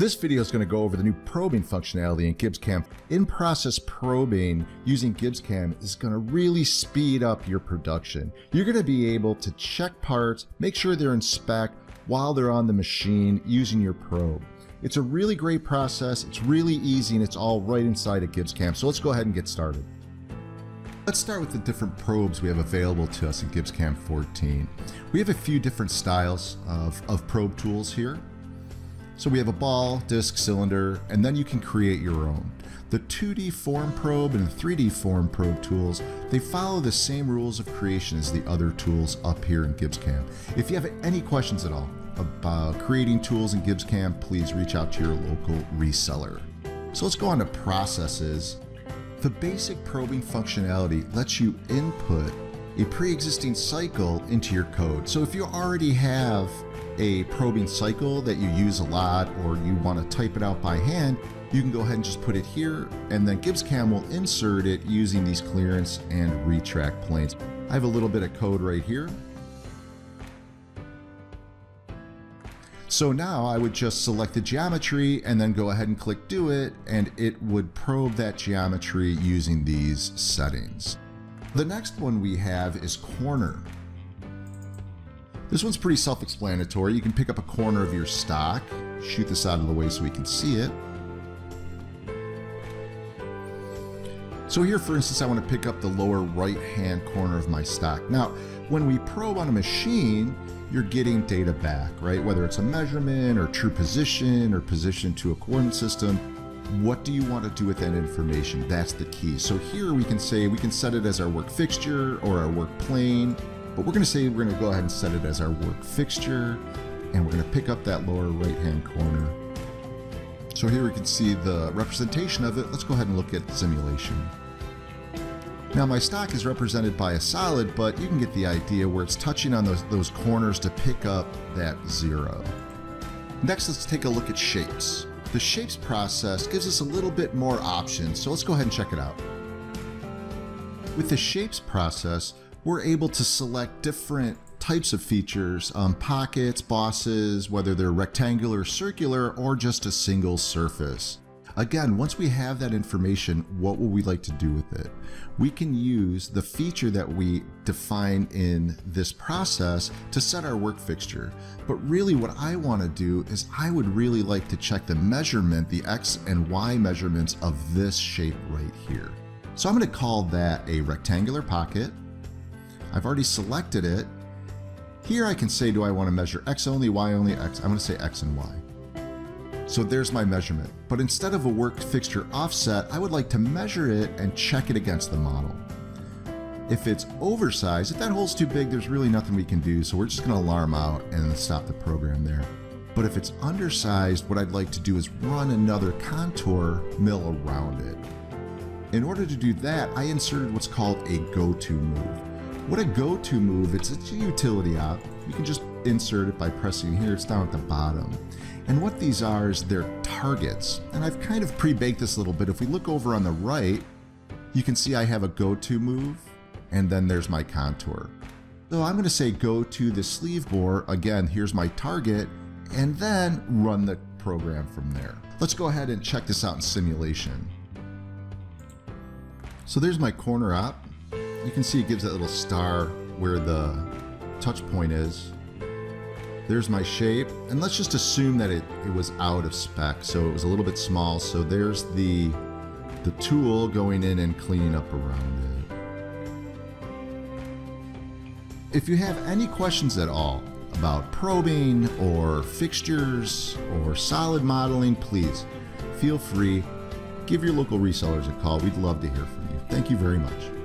This video is going to go over the new probing functionality in GibbsCAM. In-process probing using GibbsCAM is going to really speed up your production. You're going to be able to check parts, make sure they're in spec while they're on the machine using your probe. It's a really great process, it's really easy, and it's all right inside of GibbsCAM. So let's go ahead and get started. Let's start with the different probes we have available to us in GibbsCAM 14. We have a few different styles of probe tools here. So we have a ball, disc, cylinder, and then you can create your own. The 2D form probe and 3D form probe tools, they follow the same rules of creation as the other tools up here in GibbsCAM. If you have any questions at all about creating tools in GibbsCAM, please reach out to your local reseller. So let's go on to processes. The basic probing functionality lets you input a pre-existing cycle into your code. So if you already have a probing cycle that you use a lot, or you want to type it out by hand, you can go ahead and just put it here, and then GibbsCAM will insert it using these clearance and retract planes. I have a little bit of code right here. So now I would just select the geometry and then go ahead and click do it, and it would probe that geometry using these settings. The next one we have is corner. This one's pretty self-explanatory. You can pick up a corner of your stock, shoot this out of the way so we can see it. So here, for instance, I want to pick up the lower right-hand corner of my stock. Now, when we probe on a machine, you're getting data back, right? Whether it's a measurement or true position or position to a coordinate system, what do you want to do with that information? That's the key. So here we can say we can set it as our work fixture or our work plane. But we're going to say we're going to go ahead and set it as our work fixture, and we're going to pick up that lower right hand corner. So here we can see the representation of it. Let's go ahead and look at the simulation. Now my stock is represented by a solid, but you can get the idea where it's touching on those corners to pick up that zero. Next, let's take a look at shapes. The shapes process gives us a little bit more options, so let's go ahead and check it out. With the shapes process, we're able to select different types of features, pockets, bosses, whether they're rectangular, circular, or just a single surface. Again, once we have that information, what will we like to do with it? We can use the feature that we define in this process to set our work fixture. But really what I want to do is I would really like to check the measurement, the X and Y measurements of this shape right here. So I'm going to call that a rectangular pocket. I've already selected it. Here I can say, do I want to measure X only, Y only, X? I'm going to say X and Y. So there's my measurement. But instead of a work fixture offset, I would like to measure it and check it against the model. If it's oversized, if that hole's too big, there's really nothing we can do. So we're just going to alarm out and stop the program there. But if it's undersized, what I'd like to do is run another contour mill around it. In order to do that, I inserted what's called a GoTo move. What a GoTo move, it's a utility op. You can just insert it by pressing here, it's down at the bottom. And what these are is they're targets. And I've kind of pre-baked this a little bit. If we look over on the right, you can see I have a GoTo move, and then there's my contour. So I'm going to say go to the sleeve bore. Again, here's my target, and then run the program from there. Let's go ahead and check this out in simulation. So there's my corner op. You can see it gives that little star where the touch point is. There's my shape, and let's just assume that it was out of spec, so it was a little bit small. So there's the tool going in and cleaning up around it. If you have any questions at all about probing or fixtures or solid modeling, please feel free, give your local resellers a call. We'd love to hear from you. Thank you very much.